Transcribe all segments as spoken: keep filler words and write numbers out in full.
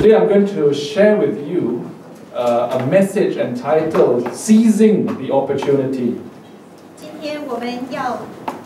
Today I'm going to share with you uh, a message entitled Seizing the Opportunity. 今天我们要，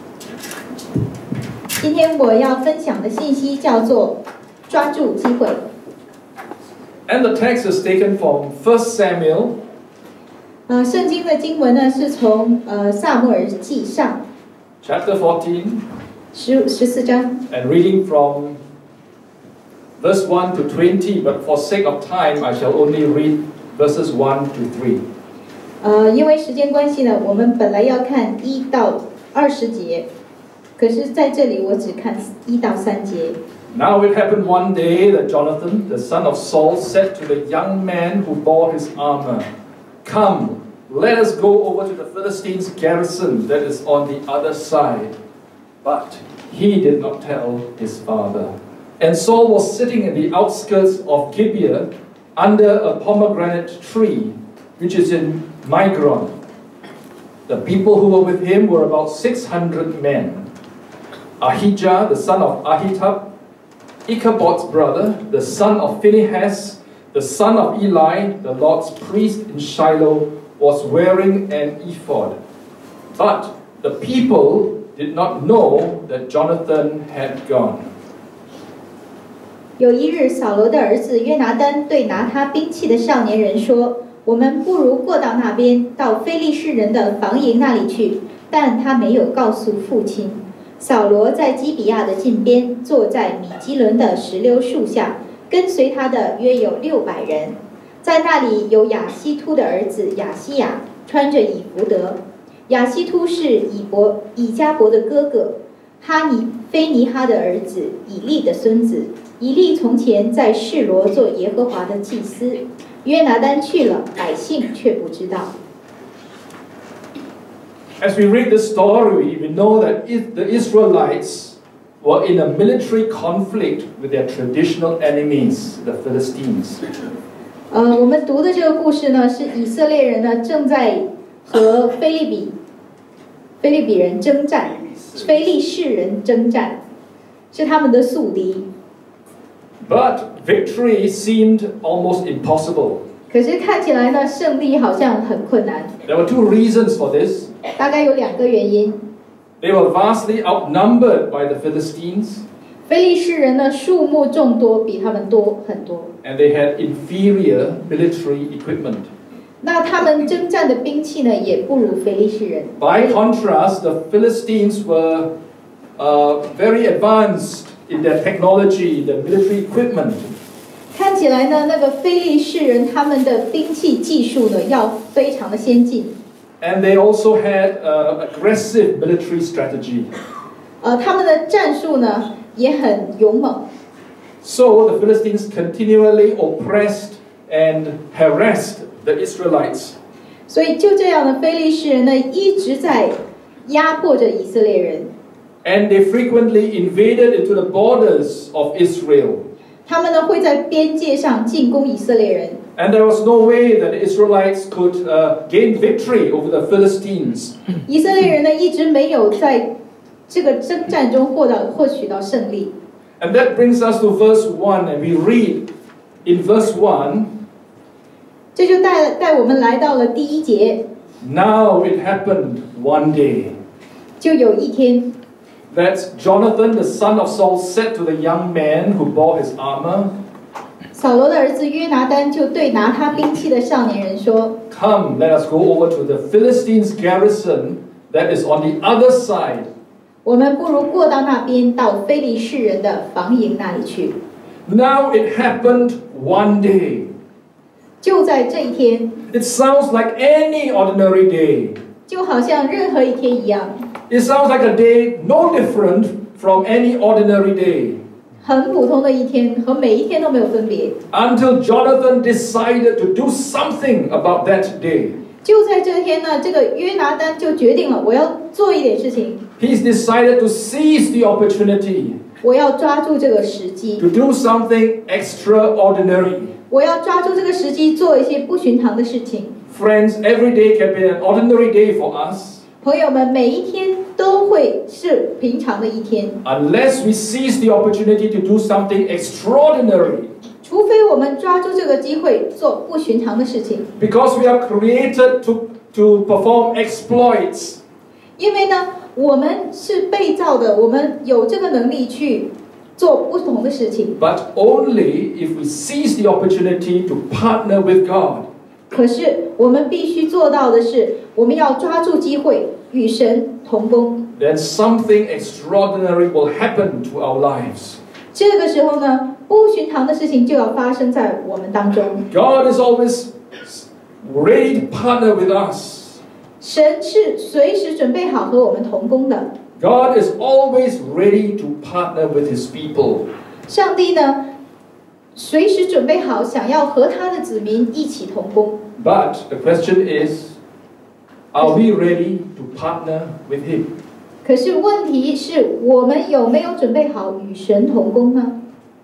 今天我要分享的信息叫做抓住机会。 And the text is taken from First Samuel. 呃，圣经的经文呢是从呃撒母耳记上 Chapter fourteen. 十十四章。 And reading from verse one to twenty, but for sake of time, I shall only read verses one to three. 呃，因为时间关系呢，我们本来要看一到二十节，可是在这里我只看一到三节。 Now it happened one day that Jonathan, the son of Saul, said to the young man who bore his armor, "Come, let us go over to the Philistines' garrison that is on the other side." But he did not tell his father. And Saul was sitting in the outskirts of Gibeah under a pomegranate tree, which is in Migron. The people who were with him were about six hundred men. Ahijah, the son of Ahitub, Ichabod's brother, the son of Phinehas, the son of Eli, the Lord's priest in Shiloh, was wearing an ephod. But the people did not know that Jonathan had gone. 有一日，扫罗的儿子约拿单对拿他兵器的少年人说：“我们不如过到那边，到非利士人的防营那里去。”但他没有告诉父亲。扫罗在基比亚的近边，坐在米基伦的石榴树下，跟随他的约有六百人。在那里有亚希突的儿子亚西亚，穿着以弗得。亚希突是以伯以迦伯的哥哥，哈尼菲尼哈的儿子，以利的孙子。以利从前在示罗做耶和华的祭司。约拿单去了，百姓却不知道。 As we read this story, we know that the Israelites were in a military conflict with their traditional enemies, the Philistines. 呃，我们读的这个故事呢，是以色列人呢正在和菲利比菲利比人征战，非利士人征战，是他们的宿敌。 But victory seemed almost impossible. 可是看起来呢，胜利好像很困难。 There were two reasons for this. 大概有两个原因。 They were vastly outnumbered by the Philistines. 非利士人呢，数目众多，比他们多很多。 And they had inferior military equipment. 那他们征战的兵器呢，也不如非利士人。 By contrast, the Philistines were uh, very advanced in their technology, their military equipment. 看起来呢，那个非利士人他们的兵器技术呢，要非常的先进。 And they also had uh, aggressive military strategy. 呃，他们的战术呢，也很勇猛。 So the Philistines continually oppressed and harassed the Israelites. 所以就这样的非利士人呢，一直在压迫着以色列人。 And they frequently invaded into the borders of Israel. 他们呢会在边界上进攻以色列人。 And there was no way that the Israelites could uh, gain victory over the Philistines. 以色列人呢一直没有在这个征战中获到获取到胜利。 And that brings us to verse one, and we read in verse one. 这就带带我们来到了第一节。 Now it happened one day. 就有一天。 That Jonathan, the son of Saul, said to the young man who bore his armor. 扫罗的儿子约拿单就对拿他兵器的少年人说 Come, let us go over to the Philistines' garrison that is on the other side. 我们不如过到那边，到非利士人的防营那里去。 Now it happened one day. 就在这一天。 It sounds like any ordinary day. 就好像任何一天一样。 It sounds like a day no different from any ordinary day. 很普通的一天，和每一天都没有分别。 Until Jonathan decided to do something about that day. 就在这天呢，这个约拿单就决定了，我要做一点事情。 He's decided to seize the opportunity. 我要抓住这个时机。 To do something extraordinary. 我要抓住这个时机，做一些不寻常的事情。 Friends, every day can be an ordinary day for us. 朋友们，每一天都会是平常的一天。 Unless we seize the opportunity to do something extraordinary. 除非我们抓住这个机会做不寻常的事情。 Because we are created to, to perform exploits. 因为呢，我们是被造的，我们有这个能力去做不同的事情。 But only if we seize the opportunity to partner with God. 可是我们必须做到的是，我们要抓住机会与神同工。 Then something extraordinary will happen to our lives. 这个时候呢，不寻常的事情就要发生在我们当中。 God is always ready to partner with us. 神是随时准备好和我们同工的。 God is always ready to partner with His people. 上帝呢，随时准备好想要和他的子民一起同工。 But the question is, are we ready to partner with Him? 可是问题是我们有没有准备好与神同工呢？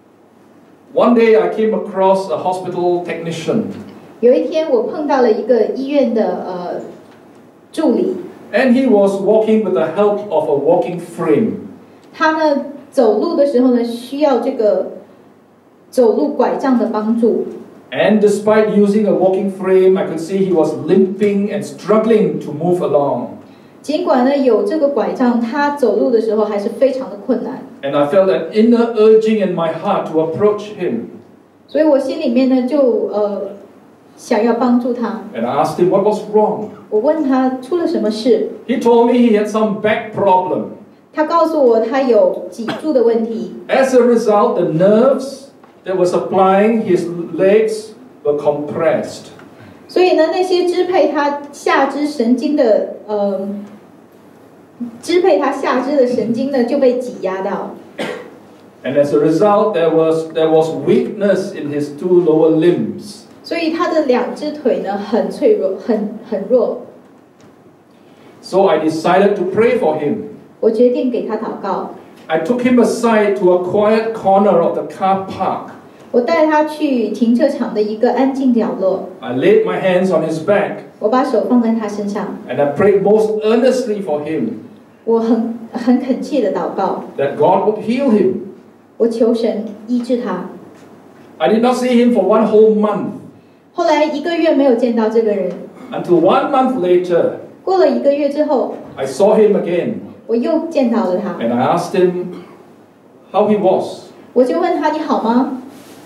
One day I came across a hospital technician. 有一天我碰到了一个医院的呃助理。 And he was walking with the help of a walking frame. 他呢走路的时候呢，需要这个走路拐杖的帮助。 And despite using a walking frame, I could see he was limping and struggling to move along. 尽管呢有这个拐杖，他走路的时候还是非常的困难。 And I felt an inner urging in my heart to approach him. 所以我心里面呢就呃想要帮助他。 And I asked him what was wrong. 我问他出了什么事。 He told me he had some back problem. 他告诉我他有脊柱的问题。 As a result, the nerves that were supplying his legs were compressed. 所以呢，那些支配他下肢神经的呃，支配他下肢的神经呢就被挤压到。 And as a result, there was there was weakness in his two lower limbs. 所以他的两只腿呢很脆弱，很很弱。 So I decided to pray for him. 我决定给他祷告。 I took him aside to a quiet corner of the car park. 我带他去停车场的一个安静角落。 I laid my hands on his back. 我把手放在他身上。 And I prayed most earnestly for him. 我很很恳切的祷告。 That God would heal him. 我求神医治他。 I did not see him for one whole month. 后来一个月没有见到这个人。 Until one month later. 过了一个月之后。 I saw him again. 我又见到了他。 And I asked him how he was. 我就问他你好吗？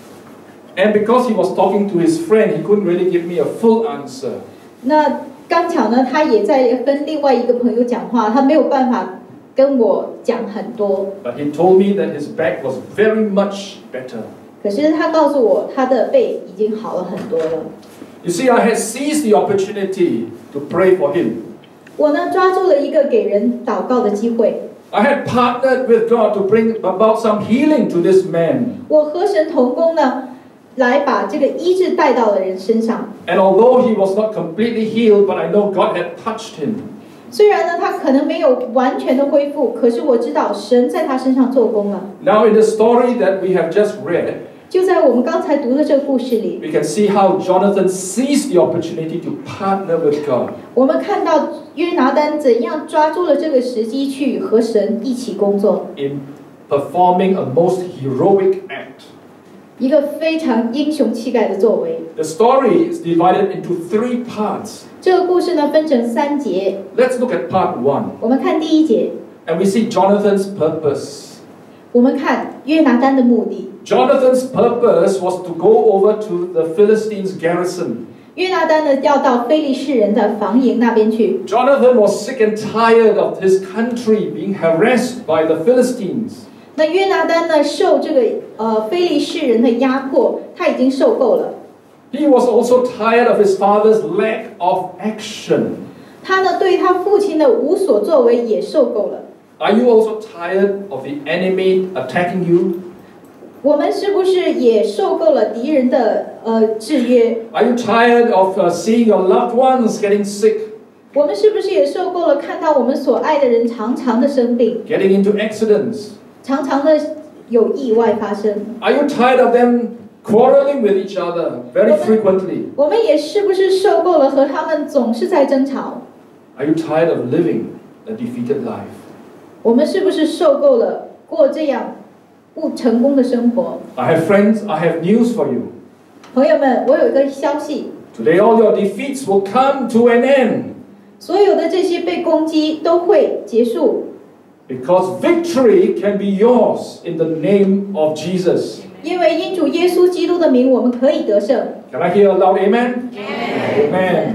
And because he was talking to his friend, he couldn't really give me a full answer. 那刚巧呢，他也在跟另外一个朋友讲话，他没有办法跟我讲很多。 But he told me that his back was very much better. 可是他告诉我，他的背已经好了很多了。 You see, I had seized the opportunity to pray for him. 我呢抓住了一个给人祷告的机会。 I had partnered with God to bring about some healing to this man. 我和神同工呢，来把这个医治带到了人身上。 And although he was not completely healed, but I know God had touched him. 虽然呢，他可能没有完全的恢复，可是我知道神在他身上做工了。 Now, in the story that we have just read, 就在我们刚才读的这个故事里 we can see how Jonathan seized the opportunity to partner with God. 我们看到约拿单怎样抓住了这个时机去和神一起工作 In performing a most heroic act. 一个非常英雄气概的作为。 The story is divided into three parts. 这个故事呢分成三节。 Let's look at part one. 我们看第一节。 And we see Jonathan's purpose. 我们看约拿单的目的。 Jonathan's purpose was to go over to the Philistines' garrison. 约拿单呢要到非利士人的防营那边去。 Jonathan was sick and tired of his country being harassed by the Philistines. 那约拿单呢受这个呃非利士人的压迫，他已经受够了。 He was also tired of his father's lack of action. 他呢对他父亲的无所作为也受够了。 Are you also tired of the enemy attacking you? 我们是不是也受够了敌人的呃制约？ Are you tired of uh, seeing your loved ones getting sick? 我们是不是也受够了看到我们所爱的人常常的生病， Getting into accidents? 常常的有意外发生？ Are you tired of them quarreling with each other very frequently? 我们也是不是受够了和他们总是在争吵？ Are you tired of living a defeated life? 我们是不是受够了过这样不成功的生活 I have friends, I have news for you. 朋友们，我有一个消息， Today all your defeats will come to an end. 所有的这些被攻击都会结束， Because victory can be yours in the name of Jesus. 因为因主耶稣基督的名，我们可以得胜。 Can I hear a loud amen? Amen. Amen.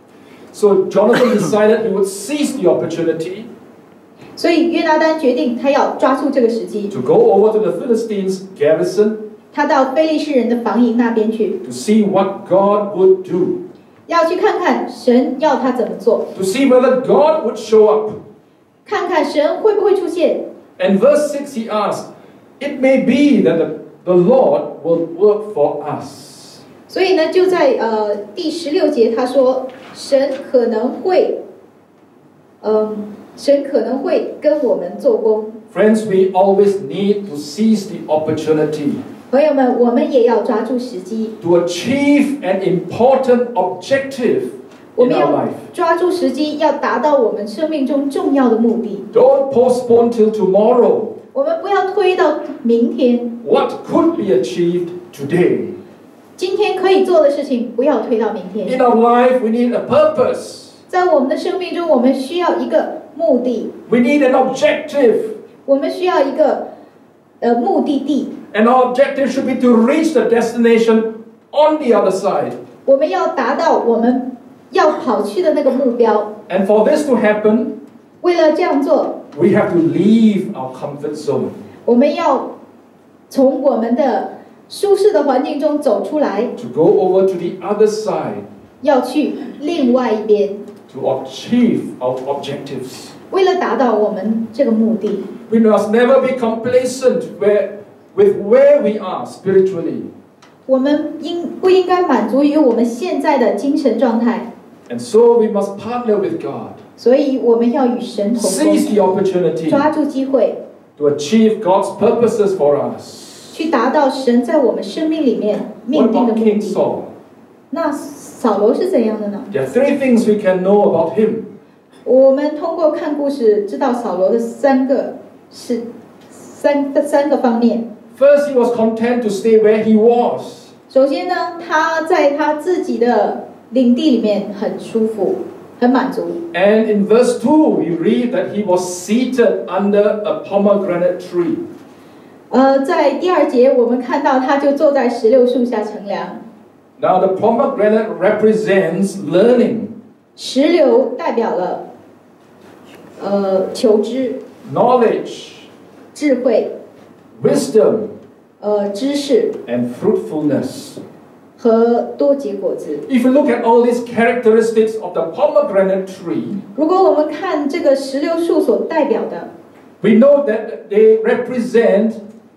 So Jonathan decided he would seize the opportunity 所以约拿单决定他要抓住这个时机， to go over to the Philistines' garrison 他到非利士人的防营那边去， to see what God would do, 要去看看神要他怎么做， to see whether God would show up. 看看神会不会出现。 And verse six he asked, it may be that the, the Lord will work for us. 所以呢，就在呃第十六节他说，神可能会，嗯、神可能会跟我们做工。 Friends, we always need to seize the opportunity 朋友们，我们也要抓住时机， to achieve an important objective 我 in 们 our 要 life. 抓住时机，要达到我们生命中重要的目的。 Don't postpone till tomorrow 我们不要推到明天， what could be achieved today. 今天可以做的事情，不要推到明 In 天。 our life, we need a purpose. 在我们的生命中，我们需要一个目的， We need an objective. 我们需要一个呃目的地。 And our objective should be to reach the destination on the other side. 我们要达到我们要跑去的那个目标。 And for this to happen, 为了这样做， we have to leave our comfort zone. 我们要从我们的舒适的环境中走出来， To go over to the other side 要去另外一边， to achieve our objectives. 为了达到我们这个目的。 We must never be complacent where, with where we are spiritually. 我们应不应该满足于我们现在的精神状态？ And so we must partner with God, 所以我们要与神同 seize 工， the opportunity 抓住机会， to achieve God's purposes for us. 去达到神在我们生命里面 What 命定的 about 目 King 的。 Saul? 那扫罗是怎样的呢？ There are three things we can know about him. 我们通过看故事知道扫罗的三个是三三个方面。 First, he was content to stay where he was. 首先呢，他在他自己的领地里面很舒服，很满足。 And in verse two, we read that he was seated under a pomegranate tree. 呃，在第二节我们看到他就坐在石榴树下乘凉。 Now, the pomegranate represents learning, 石榴代表了呃求知、 knowledge, 智慧、 wisdom, 呃知识 and fruitfulness. 和多结果子。 If you look at all these characteristics of the pomegranate tree, 如果我们看这个石榴树所代表的， we know that they represent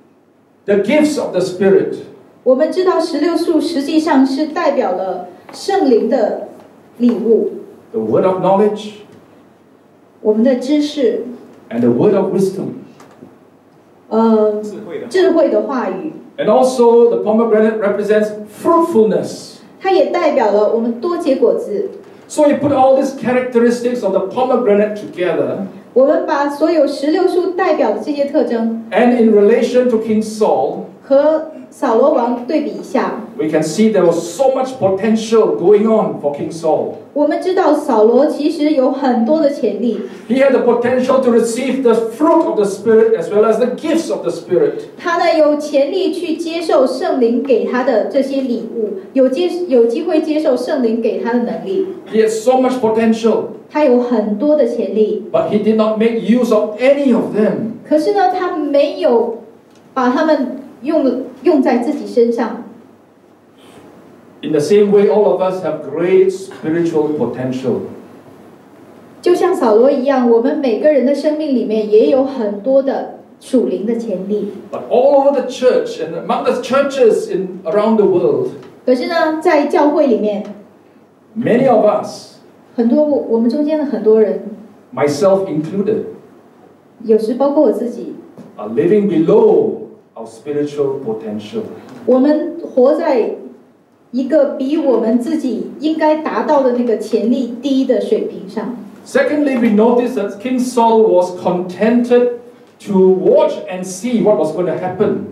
the gifts of the Spirit. 我们知道石榴树实际上是代表了圣灵的礼物， The word of knowledge 我们的知识， and the word of wisdom. 呃智慧的话语， And also, the pomegranate represents fruitfulness. 它也代表了我们多结果子。 So you put all these characteristics of the pomegranate together, 我们把所有石榴树代表的这些特征 and in relation to King Saul, 和扫罗王对比一下， we can see there was so much potential going on for King Saul. 我们知道扫罗其实有很多的潜力， He had the potential to receive the fruit of the Spirit as well as the gifts of the Spirit. 他呢有潜力去接受圣灵给他的这些礼物，有接有机会接受圣灵给他的能力， He had so much potential, 他有很多的潜力， but he did not make use of any of them. 可是呢，他没有把他们用用在自己身上。 In the same way, all of us have great spiritual potential. 就像扫罗一样，我们每个人的生命里面也有很多的属灵的潜力。 But all over the church and among the churches in around the world, 可是呢，在教会里面， many of us, 很多我们中间的很多人， myself included, 有时包括我自己， are living below our spiritual potential. 我们活在一个比我们自己应该达到的那个潜力低的水平上。 Secondly, we notice that King Saul was contented to watch and see what was going to happen.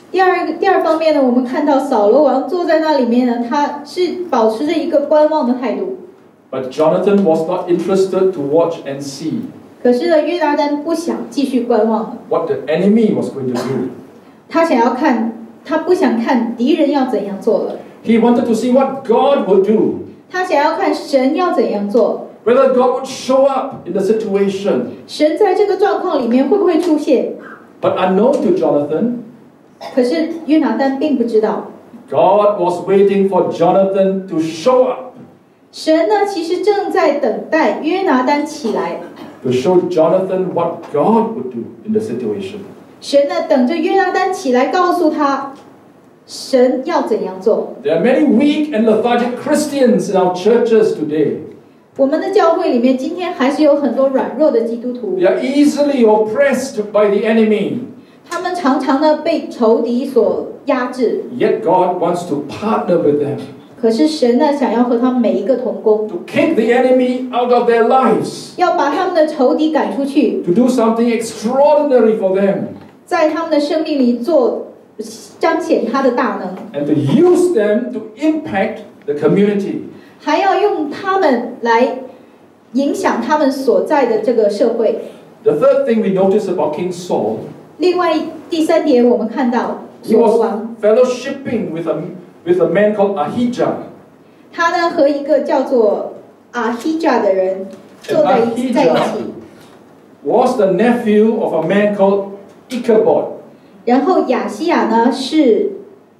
第二第二方面呢，我们看到扫罗王坐在那里面呢，他是保持着一个观望的态度。 But Jonathan was not interested to watch and see 可是呢，约拿单不想继续观望了， what the enemy was going to do. 他想要看，他不想看敌人要怎样做了， He wanted to see what God would do, 他想要看神要怎样做， whether God would show up in the situation. 神在这个状况里面会不会出现？ But unknown to Jonathan, 可是约拿单并不知道， God was waiting for Jonathan to show up, 神呢其实正在等待约拿单起来， to show Jonathan what God would do in the situation. 神呢等着约拿单起来，告诉他神要怎样做。 There are many weak and lethargic Christians in our churches today. 我们的教会里面今天还是有很多软弱的基督徒 They，are easily oppressed by the enemy. 他们常常呢被仇敌所压制， Yet God wants to partner with them, 可是神呢想要和他们每一个同工， to kick the enemy out of their lives, 要把他们的仇敌赶出去， to do something extraordinary for them, 在他们的生命里做彰显他的大能， and to use them to impact the community. 还要用他们来影响他们所在的这个社会。 The third thing we notice about King Saul, 另外第三点，我们看到 he 所罗 was 王， fellowshipping with a, with a man called Ahijah. 他呢和一个叫做阿希扎的人坐在一起，在一起。 Was the nephew of a man called Ichabod. 然后亚西亚呢是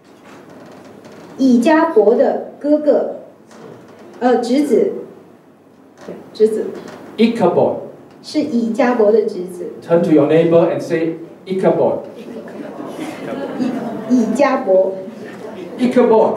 以迦伯的哥哥，呃侄子，对，侄子 Ichabod. 是以迦伯的侄子， Turn to your neighbor and say Ichabod. 以迦伯。 Ichabod.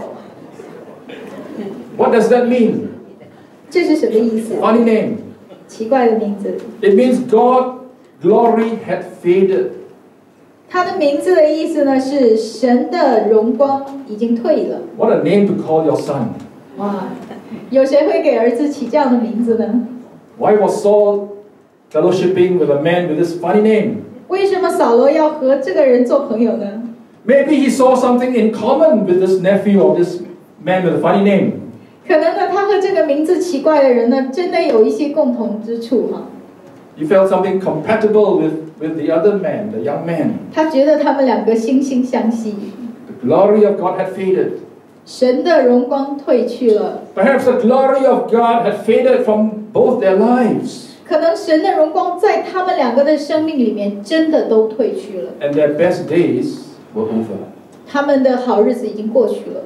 What does that mean? 这是什么意思？ Funny name. 奇怪的名字。 It means God glory had faded. 他的名字的意思呢是神的荣光已经退了。 What a name to call your son. 哇，有谁会给儿子起这样的名字呢？ Why was Saul fellowshipping with a man with this funny name? 为什么扫罗要和这个人做朋友呢？ Maybe he saw something in common with this nephew of this man with a funny name. 可能呢，他和这个名字奇怪的人呢，真的有一些共同之处哈。 He felt something compatible with, with the other man, the young man. 他觉得他们两个惺惺相惜， The glory of God had faded. 神的荣光退去了， Perhaps the glory of God had faded from both their lives, 可能神的荣光在他们两个的生命里面真的都退去了， and their best days were over. 他们的好日子已经过去了。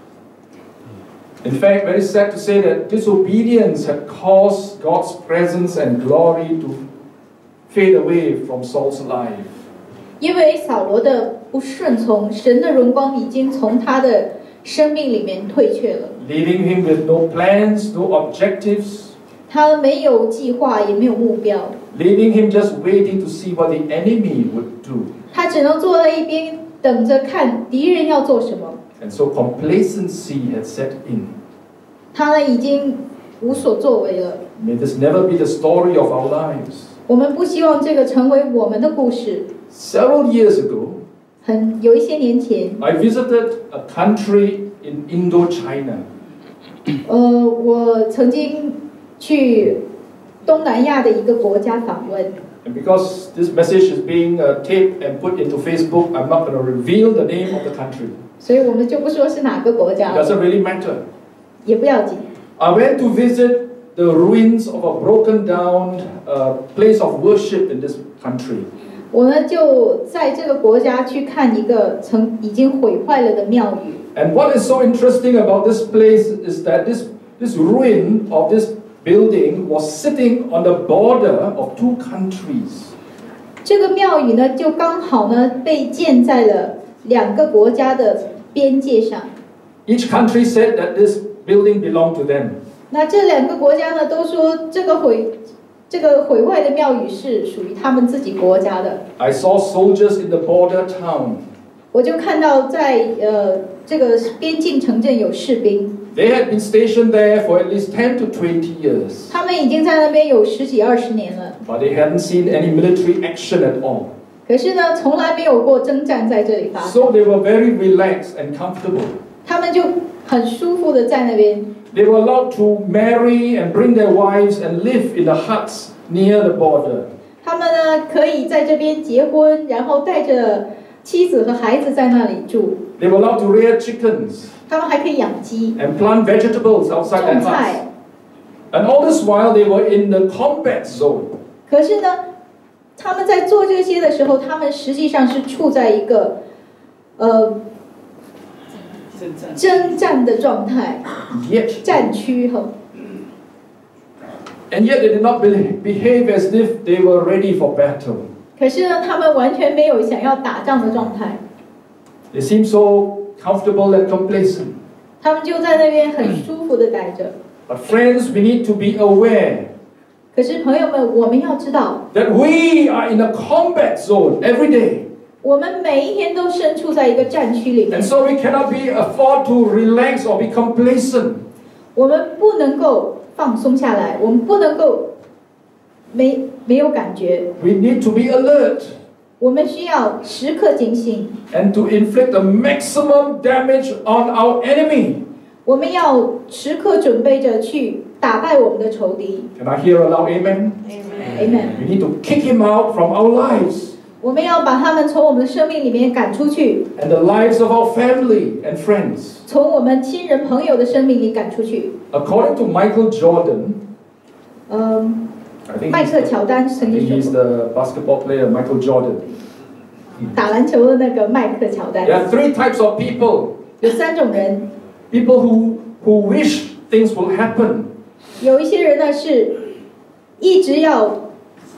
In fact, very sad to say that disobedience had caused God's presence and glory to fade away from Saul's life. 因为扫罗的不顺从，神的荣光已经从他的生命里面退却了。 Leaving him with no plans, no objectives, 他没有计划，也没有目标， leaving him just waiting to see what the enemy would do. 他只能坐在一边等着看敌人要做什么。 And so complacency had set in. 他呢已经无所作为了。 May this never be the story of our lives. 我们不希望这个成为我们的故事。 Several years ago, 很有一些年前， I visited a country in Indochina. 呃，我曾经去东南亚的一个国家访问。 And because this message is being uh, taped and put into Facebook, I'm not going to reveal the name of the country. 所以我们就不说是哪个国 It 家了， doesn't really matter. 也不要紧。 I went to visit the ruins of a broken down uh, place of worship in this country. 我呢就在这个国家去看一个曾已经毁坏了的庙宇。 And what is so interesting about this place is that this, this ruin of this building was sitting on the border of two countries. 这个庙宇呢，就刚好呢被建在了两个国家的边界上。 Each country said that this building belonged to them. 那这两个国家呢，都说这个毁这个毁坏的庙宇是属于他们自己国家的。 I saw soldiers in the border town. 我就看到在呃这个边境城镇有士兵， They had been stationed there for at least ten to twenty years, 他们已经在那边有十几二十年了， but they hadn't seen any military action at all. 可是呢，从来没有过征战在这里发生。 So they were very relaxed and comfortable. 他们就很舒服的在那边。 They were allowed to marry and bring their wives and live in the huts near the border. 他们呢可以在这边结婚，然后带着妻子和孩子在那里住。 They were allowed to rear chickens 他们还可以养鸡、 and plant vegetables outside 种 their huts. 菜。 And all this while they were in the combat zone. 可是呢，他们在做这些的时候，他们实际上是处在一个呃征战的状态， Yet, 战区哈。 and yet they did not be- behave as if they were ready for battle. 可是呢，他们完全没有想要打仗的状态， They seemed so comfortable and complacent. 他们就在那边很舒服的待着。 But friends, we need to be aware 可是朋友们，我们要知道， that we are in a combat zone every day. 我们每一天都身处在一个战区里面 And，so we cannot be afford to relax or be complacent. 我们不能够放松下来，我们不能够没没有感觉， We need to be alert 我们需要时刻警醒， and to inflict the maximum damage on our enemy. 我们要时刻准备着去打败我们的仇敌。 Can I hear a loud amen? Amen。 We need to kick him out from our lives 我们要把他们从我们的生命里面赶出去， and the lives of our family and friends. 从我们亲人朋友的生命里赶出去。 According to Michael Jordan, 嗯， I think 麦 he's, 克乔丹 I 曾 think 经 he's 说过， the basketball player Michael Jordan. 打篮球的那个麦克乔丹 There are three types of people. 有三种人， People who, who wish things will happen. 有一些人呢是一直要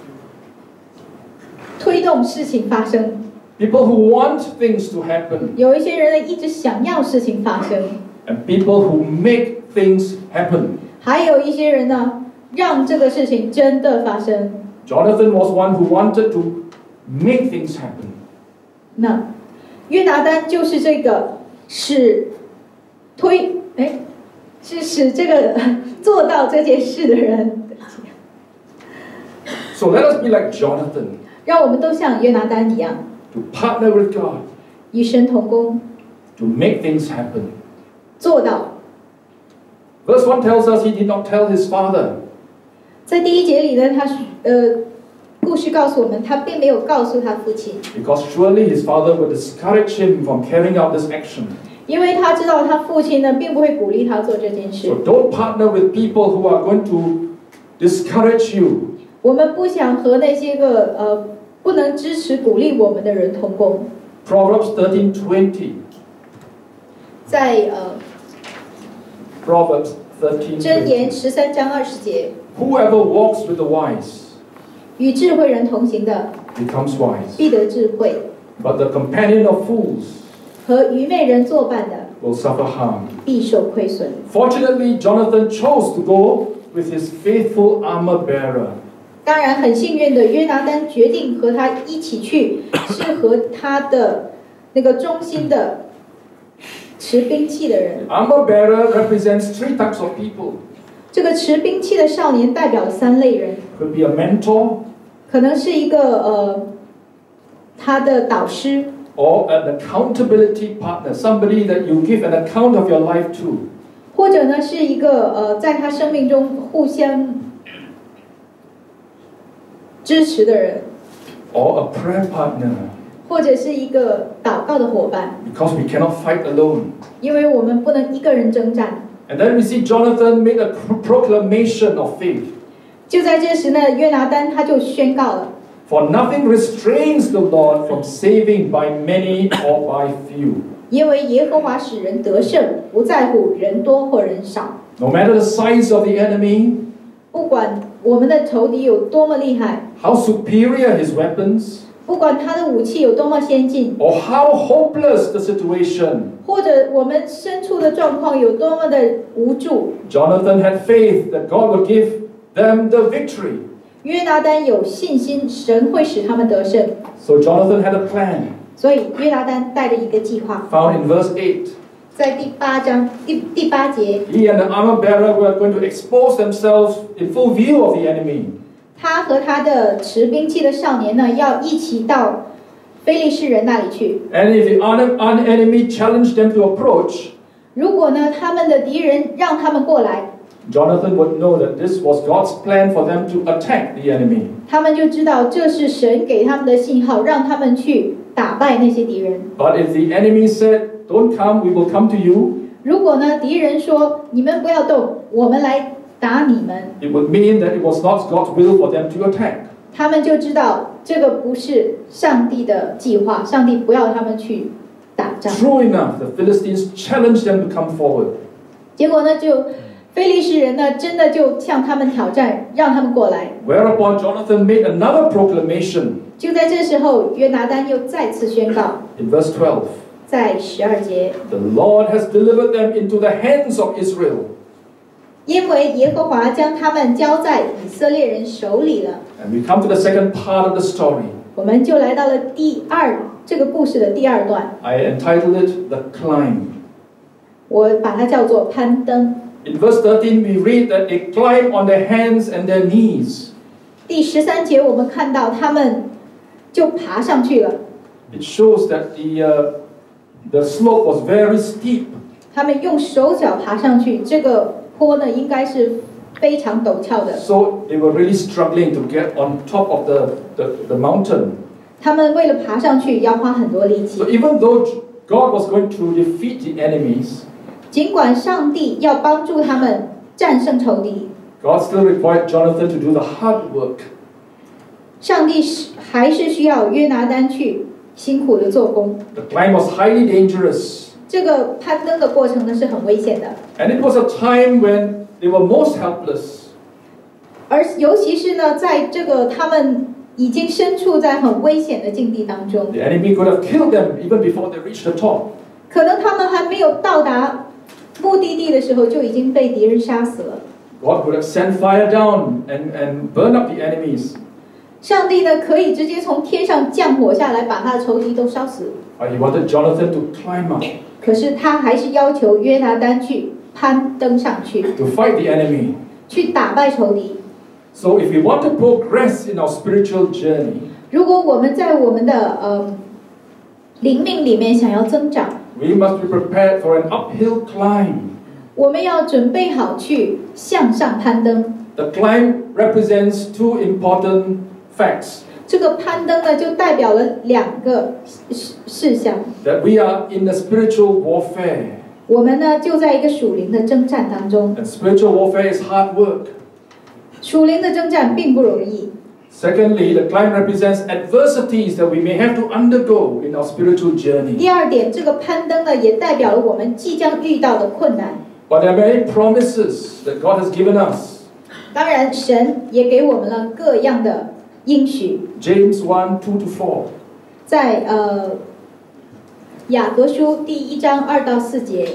推动事情发生， People who want things to happen. 有一些人呢一直想要事情发生， And people who make things happen. 还有一些人呢让这个事情真的发生。 Jonathan was one who wanted to make things happen. 那约拿单就是这个使推哎，是使这个做到这件事的人。 So let us be like Jonathan, 让我们都像约拿单一样， to partner with God, 与神同工， to make things happen. 做到。 Verse one tells us he did not tell his father. 在第一节里呢，他呃，故事告诉我们，他并没有告诉他父亲， Because surely his father would discourage him from carrying out this action. 因为他知道他父亲呢，并不会鼓励他做这件事 So。don't partner with people who are going to discourage you. 我们不想和那些个呃不能支持鼓励我们的人同工。 Proverbs thirteen twenty. 在呃 Proverbs thirteen 箴 twenty. 言十三章二十节， Whoever walks with the wise 与智慧人同行的， becomes wise. 必得智慧； But the companion of fools 和愚昧人作伴的， will suffer harm. 必受亏损。 Fortunately, Jonathan chose to go with his faithful armor bearer. 当然，很幸运的，约拿单决定和他一起去，是和他的那个忠心的持兵器的人。 Armor bearer represents three types of people. 这个持兵器的少年代表了三类人， Could be a mentor 可能是一个呃他的导师， or an accountability partner, somebody that you give an account of your life to. 或者呢是一个呃在他生命中互相支持的人， Or a prayer partner, 或者是一个祷告的伙伴， because we cannot fight alone. 因为我们不能一个人征战。 And then we see Jonathan made a proclamation of faith. 就在这时呢，约拿单他就宣告了。 For nothing restrains the Lord from saving by many or by few. 因为耶和华使人得胜，不在乎人多或人少。 No matter the size of the enemy, 不管我们的仇敌有多么厉害， how superior his weapons, 不管他的武器有多么先进， or how hopeless the situation, 或者我们身处的状况有多么的无助， Jonathan had faith that God would give them the victory. 约拿单有信心，神会使他们得胜。 So Jonathan had a plan, 所以约拿单带着一个计划， found in verse eight. 在第八章第第八节， He and the armor bearer were going to expose themselves in full view of the enemy. 他和他的持兵器的少年呢，要一起到非利士人那里去。 And if the un- enemy challenged them to approach, 如果呢，他们的敌人让他们过来， Jonathan would know that this was God's plan for them to attack the enemy. 他们就知道这是神给他们的信号，让他们去打败那些敌人。 But if the enemy said, "Don't come, we will come to you," 如果呢，敌人说你们不要动，我们来打你们， it would mean that it was not God's will for them to attack. 他们就知道这个不是上帝的计划，上帝不要他们去打仗。 True enough, the Philistines challenged them to come forward. 结果呢，就非利士人呢，真的就向他们挑战，让他们过来。 Whereupon Jonathan made another proclamation 就在这时候，约拿单又再次宣告， in verse twelve. 在十二节， The Lord has delivered them into the hands of Israel. 因为耶和华将他们交在以色列人手里了。 And we come to the second part of the story. 我们就来到了第二这个故事的第二段， I entitled it The Climb. 我把它叫做攀登。 In verse thirteen, we read that they climb on their hands and their knees. 第十三节，我们看到他们就爬上去了。 It shows that the, uh, the slope was very steep. 他们用手脚爬上去，这个坡呢应该是非常陡峭的。 So they were really struggling to get on top of the, the, the mountain. 他们为了爬上去要花很多力气。 So even though God was going to defeat the enemies, 尽管上帝要帮助他们战胜仇敌， God still required Jonathan to do the hard work. 上帝是还是需要约拿单去辛苦的做工。 The climb was highly dangerous. 这个攀登的过程呢是很危险的， And it was a time when they were most helpless. 而尤其是呢，在这个他们已经身处在很危险的境地当中， The enemy could have killed them even before they reached the top. 可能他们还没有到达目的地的时候就已经被敌人杀死了。 God could have sent fire down and, and burn up the enemies. 上帝呢可以直接从天上降火下来，把他的仇敌都烧死。 But he wanted Jonathan to climb up, 可是他还是要求约拿单去攀登上去， to fight the enemy. 去打败仇敌。 So if we want to progress in our spiritual journey, 如果我们在我们的呃灵命里面想要增长， we must be prepared for an uphill climb. 我们要准备好去向上攀登。 The climb represents two important facts. 这个攀登呢，就代表了两个事事项。 That we are in a spiritual warfare. 我们呢，就在一个属灵的征战当中。 And spiritual warfare is hard work. 属灵的征战并不容易。 Secondly, the climb represents adversities that we may have to undergo in our spiritual journey. 第二点，这个攀登呢，也代表了我们即将遇到的困难。 But there are many promises that God has given us. 当然，神也给我们了各样的应许。 James one, two to four. 在呃雅各书第一章二到四节，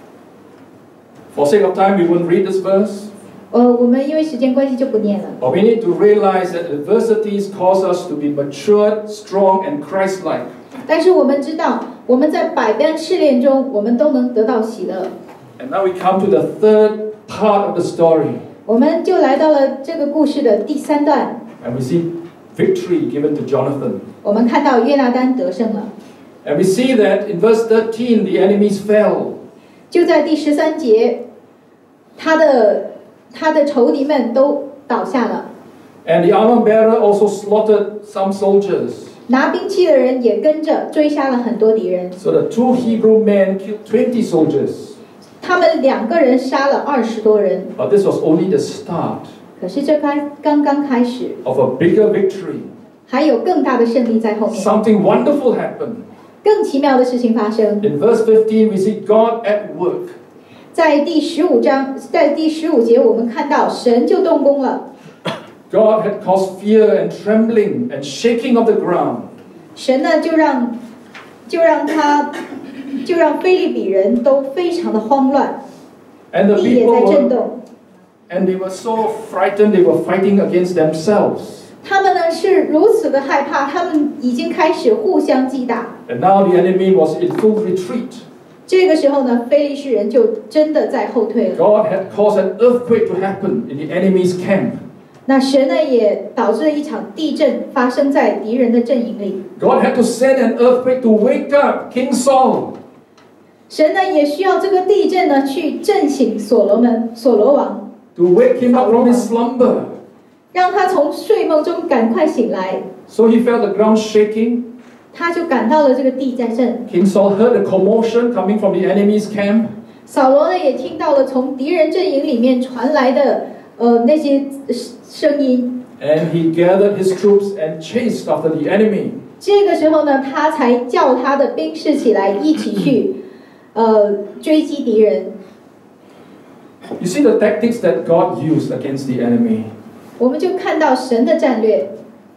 For sake of time, we won't read this verse. 呃，我们因为时间关系就不念了。 But we need to realize that adversities cause us to be matured, strong, and Christ-like. 但是我们知道，我们在百般试炼中，我们都能得到喜乐。 And now we come to the third part of the story. 我们就来到了这个故事的第三段， And we see victory given to Jonathan. 我们看到约拿单得胜了。 And we see that in verse thirteen, the enemies fell. 就在第十三节，他的他的仇敌们都倒下了， And the armor bearer also slaughtered some soldiers. 拿兵器的人也跟着追杀了很多敌人。 So the two Hebrew men killed twenty soldiers. 他们两个人杀了二十多人， But this was only the start 可是这刚刚刚开始， of a bigger victory. 还有更大的胜利在后面， Something wonderful happened. 更奇妙的事情发生。 In verse fifteen, we see God at work. 在第十五章，在第十五节，我们看到神就动工了。 God had caused fear and trembling and shaking of the ground. 神呢，就让就让他就让非利比人都非常的慌乱， And the 地也 people 在震 were, 动。 and they were so frightened, they were fighting against themselves. 他们呢是如此的害怕，他们已经开始互相击打。 And now the enemy was in full retreat. 这个时候呢，非利士人就真的在后退了。 God had caused an earthquake to happen in the enemy's camp. 那神呢也导致了一场地震发生在敌人的阵营里。 God had to send an earthquake to wake up King Saul. 神呢也需要这个地震呢去震醒所罗门、所罗王， To wake him up from his slumber. 让他从睡梦中赶快醒来。 So he felt the ground shaking. 他就感到了这个地在震。 King Saul heard a commotion coming from the enemy's camp. 扫罗呢也听到了从敌人阵营里面传来的呃那些声音。 And he gathered his troops and chased after the enemy. 这个时候呢，他才叫他的兵士起来，一起去呃追击敌人。 You see the tactics that God used against the enemy. 我们就看到神的战略，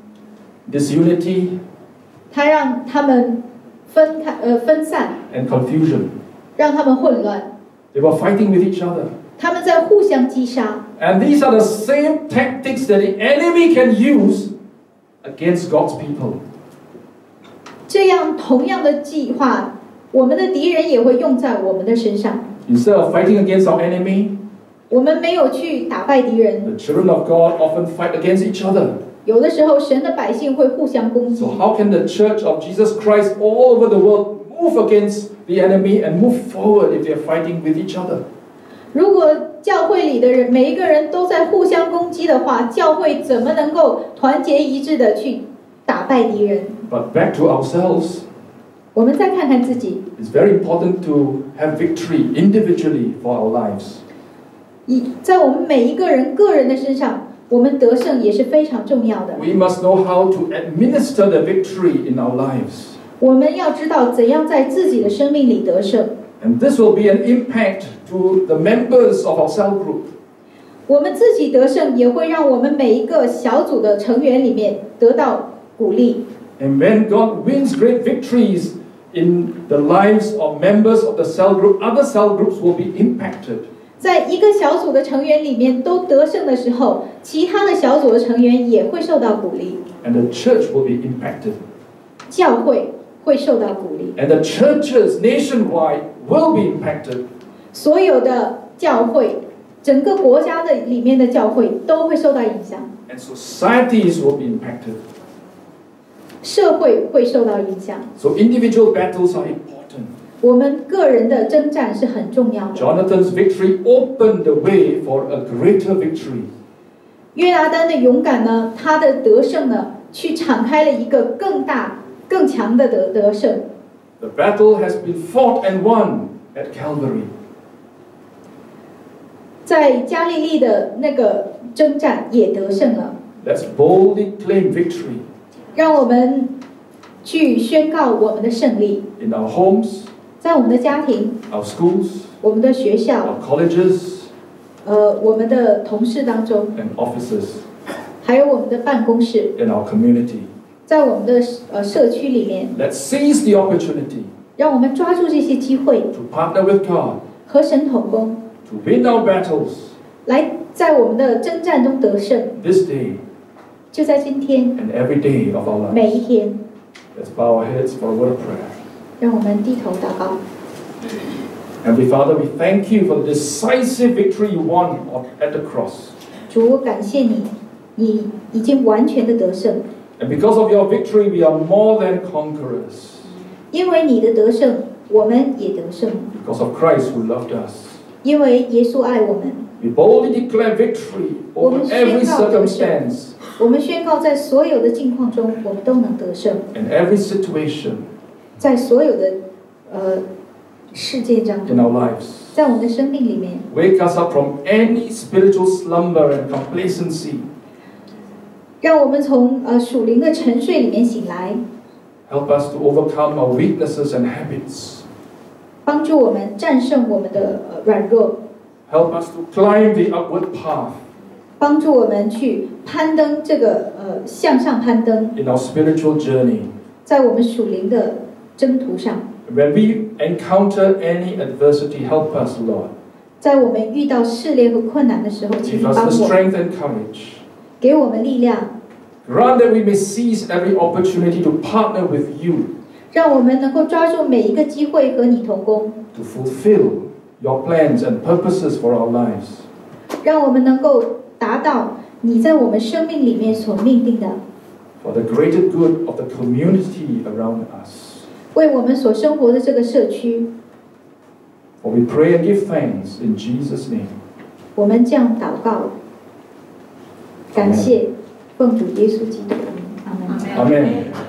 Disunity 他让他们分开呃分散， and confusion. 让他们混乱， They were fighting with each other. 他们在互相击杀。 And these are the same tactics that the enemy can use against God's people. 这样同样的计划，我们的敌人也会用在我们的身上。 Instead of fighting against our enemy, 我们没有去打败敌人， the children of God often fight against each other. 有的时候神的百姓会互相攻击 So。how can the church of Jesus Christ all over the world move against the enemy and move forward if they're fighting with each other? 如果教会里的人每一个人都在互相攻击的话，教会怎么能够团结一致的去打败敌人？ But back to ourselves, 我们再看看自己， it's very important to have victory individually for our lives. 以在我们每一个人个人的身上，我们得胜也是非常重要的。 We must know how to administer the victory in our lives. 我们要知道怎样在自己的生命里得胜。 And this will be an impact to the members of our cell group. 我们自己得胜，也会让我们每一个小组的成员里面得到鼓励。 And when God wins great victories in the lives of members of the cell group, other cell groups will be impacted. 在一个小组的成员里面都得胜的时候，其他的小组的成员也会受到鼓励， And the church will be impacted. 教会会受到鼓励， And the churches nationwide will be impacted. 所有的教会，整个国家的里面的教会都会受到影响， And societies will be impacted. 社会会受到影响。 So individual battles are important. 我们个人的征战是很重要的。 Jonathan's victory opened the way for a greater victory. 约拿单的勇敢呢，他的得胜呢，去敞开了一个更大、更强的得得胜。 The battle has been fought and won at Calvary. 在加利利的那个征战也得胜了。 Let's boldly claim victory 让我们去宣告我们的胜利， in our homes, 在我们的家庭、 our schools, 我们的学校、 our colleges, 呃，我们的同事当中， and offices, 还有我们的办公室， in our community. 在我们的呃社区里面， Let's seize the opportunity 让我们抓住这些机会， to partner with God, 和神同工， to win our battles 来在我们的征战中得胜。 this day 就在今天， and every day of our 每 lives. 一天， Let's bow our heads for a word of prayer. 让我们低头祷告。 Heavenly Father, we thank you for the decisive victory you won at the cross. 主，我感谢你，你已经完全的得胜， And because of your victory, we are more than conquerors. 因为你的得胜，我们也得胜， Because of Christ who loved us. 因为耶稣爱我们。 We boldly declare victory over every circumstance 我们宣告，在所有的境况中，我们都能得胜， and every situation 在所有的呃事件当 in 中， our lives. 在我们的生命里面， Wake us up from any spiritual slumber and complacency. 让我们从呃属灵的沉睡里面醒来， Help us to overcome our weaknesses and habits. 帮助我们战胜我们的呃软弱， Help us to climb the upward path 帮助我们去攀登这个呃向上攀登， in our spiritual journey. 在我们属灵的征途上， When we encounter any adversity, help us, Lord. 在我们遇到试炼和困难的时候，请 Give 你 us 帮 the 我， strength and courage. 给我们力量， Grant that we may seize every opportunity to partner with you 让我们能够抓住每一个机会和你同工， to fulfill your plans and purposes for our lives. 让我们能够达到你在我们生命里面所命定的， for the greater good of the community around us. 为我们所生活的这个社区， For we pray and give thanks in Jesus' name. 我们这样祷告，感谢，奉主耶稣基督的名，阿门。 Amen.